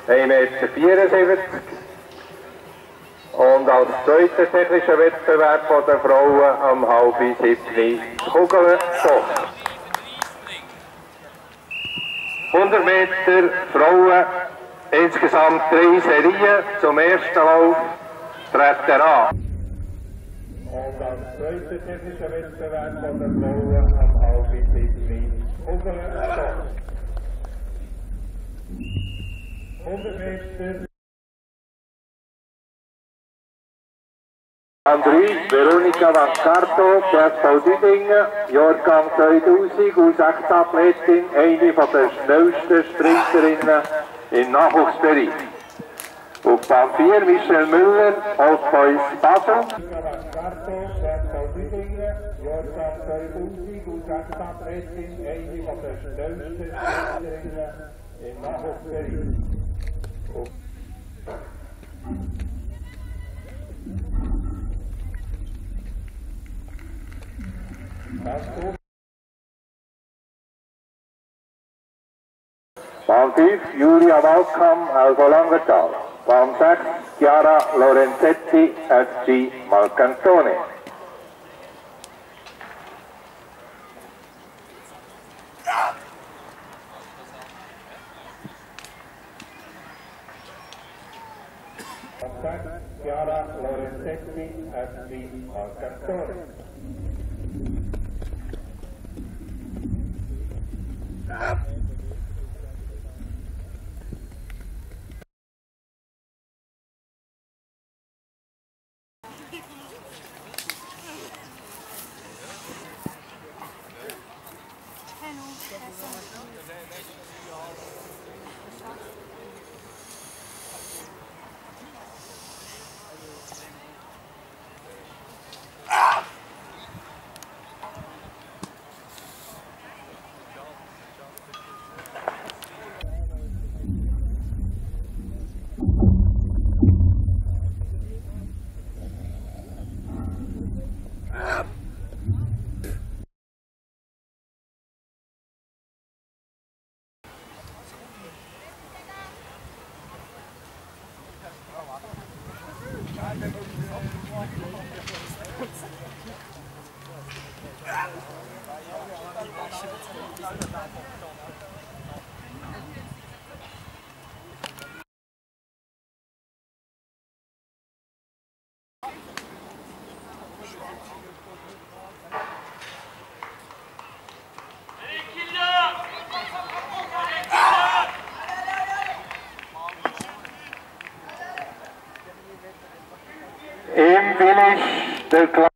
1,74 m. Und als zweiter technischer Wettbewerb von der Frauen am 6:30 Kugelstoß. 100 Meter Frauen, insgesamt 3 Serien. Zum ersten Lauf treten an. Und als zweiter technischer Wettbewerb von der Frauen am 6:30 Kugelstoß. 100 Meter. An 3, Veronika Vancarto, SV Düdingen, Jahrgang 2000, U6-Athletin, eine von der schnellsten Sprinterinnen im Nachwuchsbereich. Auf Bahn 4, Michel Müller, Ostboys Basel. Veronika Vancarto, SV Düdingen, Jahrgang 2000, U6-Athletin, eine von der schnellsten Sprinterinnen im Nachwuchsbereich. Bahn 5, Julia Walkam, Albo Langenthal. Bahn 6, Chiara Lorenzetti, FG Marcantone. Bahn 6, Chiara Lorenzetti, FG Marcantone. Im Finish der